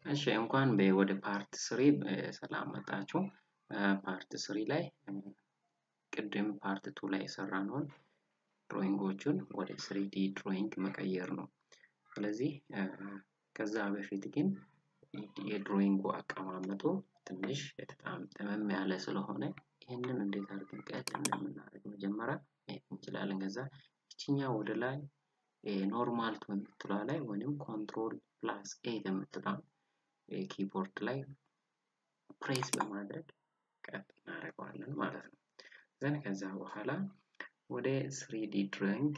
እሺ እንኳን ወደ ፓርት 3 ሰላም መጣችሁ። ፓርት 3 ላይ ቅድም ፓርት 2 ላይ የሰራነውን ድሮይንጎቹን ወደ 3D ድሮይንግ መቀየር ነው። ስለዚህ ከዛ በፊት ግን የድሮይንጉ አቀማመጡ ትንሽ ጠመም ያለ ስለሆነ ይሄንን እንዴት አድርገን ቀጥ እንደምናደርግ መጀመሪያ ማየት እንችላለን። ከዛ እቺኛው ወደ ላይ ኖርማል ቱ የምትለዋ ላይ ወይንም ኮንትሮል ፕላስ ኤ የምትለዋ ኪቦርድ ላይ ፕሬስ በማድረግ ቀጥ እናደርገዋለን ማለት ነው። ዘን ከዛ በኋላ ወደ 3D ድሮይንግ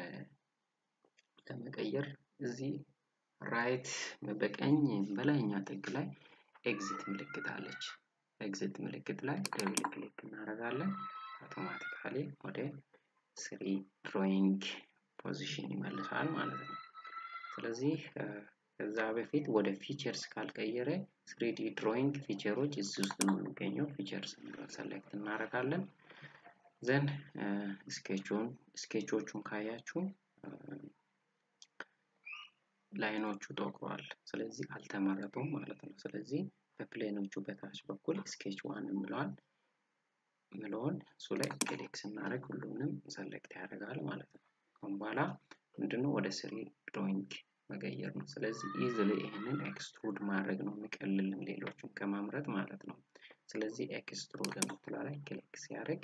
ለመቀየር እዚህ ራይት በቀኝ በላይኛ ጥግ ላይ ኤግዚት ምልክት አለች። ኤግዚት ምልክት ላይ ደብል ክሊክ እናደርጋለን። አውቶማቲካሊ ወደ 3D ድሮይንግ ፖዚሽን ይመልሳል ማለት ነው። ስለዚህ ከዛ በፊት ወደ ፊቸርስ ካልቀየረ 3D ድሮይንግ ፊቸሮች እዚህ ውስጥ ነው የሚገኘው። ፊቸርስ ሰሌክት እናደርጋለን። ዘን ስኬቾቹን ካያችሁ ላይኖቹ ጠቁሯል። ስለዚህ አልተመረጡም ማለት ነው። ስለዚህ በፕሌኖቹ በታች በኩል ስኬች 1 የሚለውን እሱ ላይ ክሊክ ስናደርግ ሁሉንም ሰሌክት ያደርጋል ማለት ነው። ከዛ በኋላ ምንድነው ወደ 3D ድሮይንግ መቀየር ነው። ስለዚህ ኢዚሊ ይሄንን ኤክስትሩድ ማድረግ ነው የሚቀልልን ሌሎችን ከማምረጥ ማለት ነው። ስለዚህ ኤክስትሩድ የምትለው ላይ ክሊክ ሲያደርግ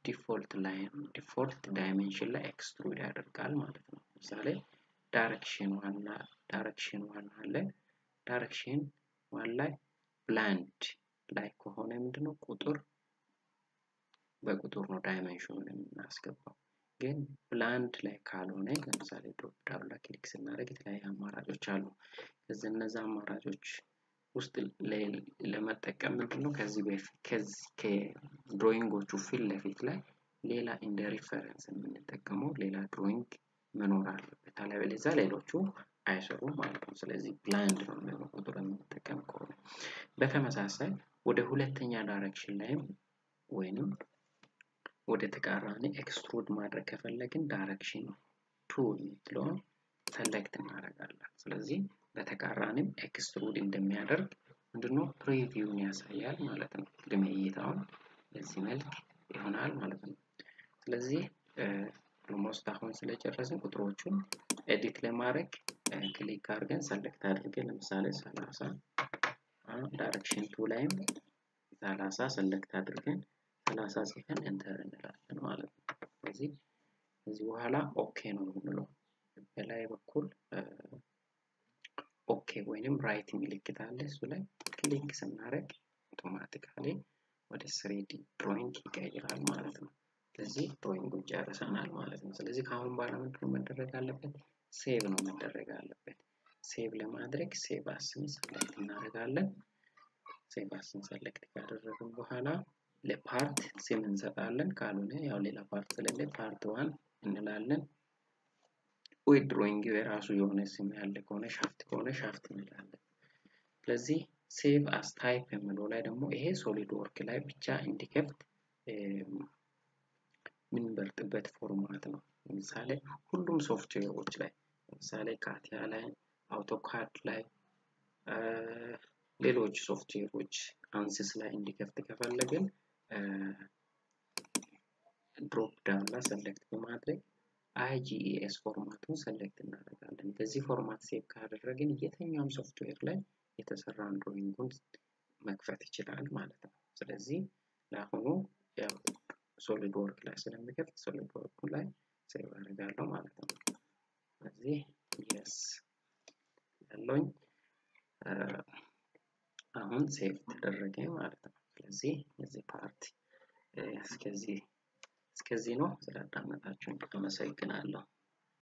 ዲፎልት ዳይሜንሽን ላይ ኤክስትሩድ ያደርጋል ማለት ነው። ለምሳሌ ዳይሬክሽን 1 አለ። ዳይሬክሽን 1 ላይ ብላንድ ላይ ከሆነ ምንድነው ቁጥር በቁጥር ነው ዳይሜንሽኑን የምናስገባው። ግን ብላንድ ላይ ካልሆነ ለምሳሌ ድሮፕ ዳውን ላይ ክሊክ ስናደርግ የተለያዩ አማራጮች አሉ። ከዚህ እነዛ አማራጮች ውስጥ ለመጠቀም ምንድነው ከዚህ በፊት ከድሮይንጎቹ ፊት ለፊት ላይ ሌላ እንደ ሪፈረንስ የምንጠቀመው ሌላ ድሮይንግ መኖር አለበት። አለበለዚያ ሌሎቹ አይሰሩም ማለት ነው። ስለዚህ ብላንድ ነው የሚሆነው ቁጥር የምንጠቀም ከሆነ። በተመሳሳይ ወደ ሁለተኛ ዳይሬክሽን ላይም ወይንም ወደ ተቃራኒ ኤክስትሩድ ማድረግ ከፈለግን ዳይሬክሽን 2 የምትለውን ሰሌክት እናደርጋለን። ስለዚህ በተቃራኒም ኤክስትሩድ እንደሚያደርግ ምንድነው ፕሪቪውን ያሳያል ማለት ነው። ቅድመ እይታውን በዚህ መልክ ይሆናል ማለት ነው። ስለዚህ ኦልሞስት አሁን ስለጨረስን ቁጥሮቹን ኤዲት ለማድረግ ክሊክ አድርገን ሰሌክት አድርገን ለምሳሌ 30 ዳይሬክሽን 2 ላይም 30 ሰሌክት አድርገን 30 ጽፈን ኤንተር እንላለን ማለት ነው። ስለዚህ ከዚህ በኋላ ኦኬ ነው የምንለው። በላይ በኩል ኦኬ ወይንም ራይት ምልክት አለ። እሱ ላይ ክሊክ ስናደርግ አውቶማቲካሊ ወደ 3D ድሮይንግ ይቀይራል ማለት ነው። ስለዚህ ድሮይንጉን ጨርሰናል ማለት ነው። ስለዚህ ከአሁን በኋላ ምንድነው መደረግ አለበት? ሴቭ ነው መደረግ አለበት። ሴቭ ለማድረግ ሴቭ አስን ሰሌክት እናደርጋለን። ሴቭ አስን ሰሌክት ካደረግን በኋላ ለፓርት ስም እንሰጣለን። ካልሆነ ያው ሌላ ፓርት ስለሌለ ፓርት 1 እንላለን። ወይ ድሮይንግ የራሱ የሆነ ስም ያለ ከሆነ ሻፍት ከሆነ ሻፍት እንላለን። ስለዚህ ሴቭ አስ ታይፕ የሚለው ላይ ደግሞ ይሄ ሶሊድ ወርክ ላይ ብቻ እንዲከፍት የምንመርጥበት ፎርማት ነው። ለምሳሌ ሁሉም ሶፍትዌሮች ላይ ለምሳሌ ካቲያ ላይ፣ አውቶካድ ላይ፣ ሌሎች ሶፍትዌሮች አንሲስ ላይ እንዲከፍት ከፈለግን ድሮፕ ዳውን ላይ ሰሌክት በማድረግ IGES ፎርማቱን ሰሌክት እናደርጋለን። በዚህ ፎርማት ሴቭ ካደረግን የትኛውም ሶፍትዌር ላይ የተሰራን ድሮይንጉን መክፈት ይችላል ማለት ነው። ስለዚህ ለአሁኑ ያው ሶሊድ ወርክ ላይ ስለሚከፍት ሶሊድ ወርክ ላይ ሴቭ አደርጋለሁ ማለት ነው። ስለዚህ yes ያለኝ አሁን ሴቭ ተደረገ ማለት ነው። ስለዚህ የዚህ ፓርት እስከዚህ ነው። ስላዳመጣችሁኝ አመሰግናለሁ።